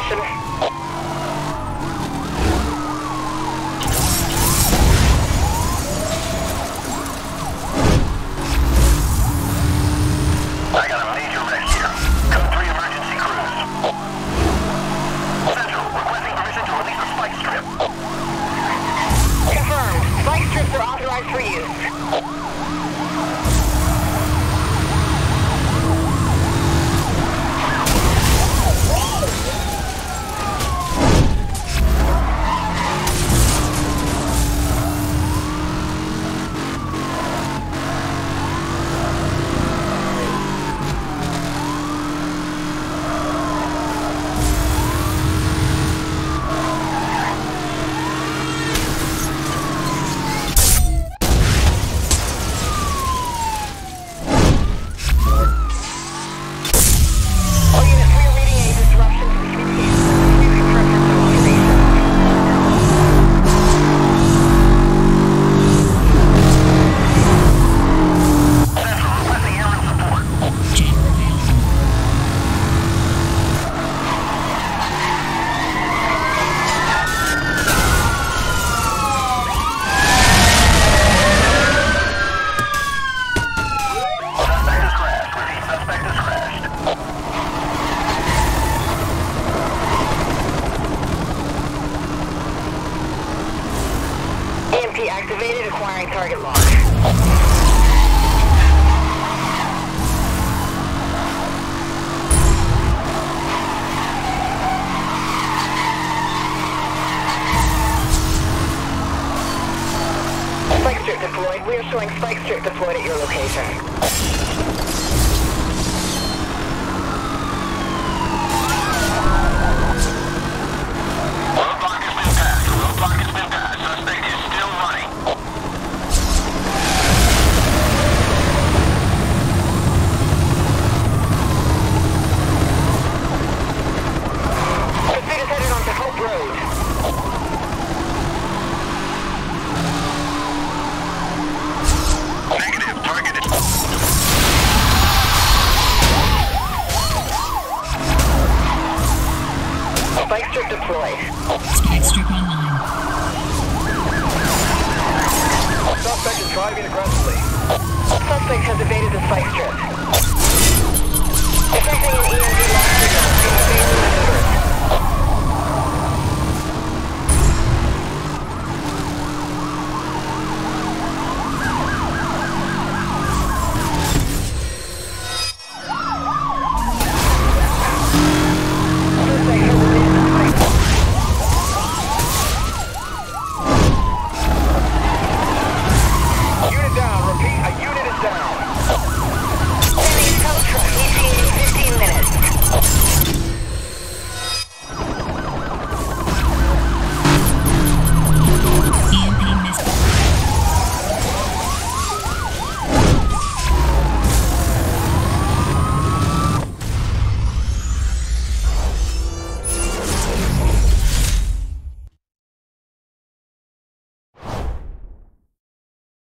position. I got a major wreck here. Code 3 emergency cruise. Central, requesting permission to release the spike strip. Confirmed. Spike strips are authorized for use. Activated, acquiring target lock. Spike strip deployed. We are showing spike strip deployed at your location. Spike strip deployed. Spike strip online. Suspect is driving aggressively. Suspect has evaded the spike strip. Detecting an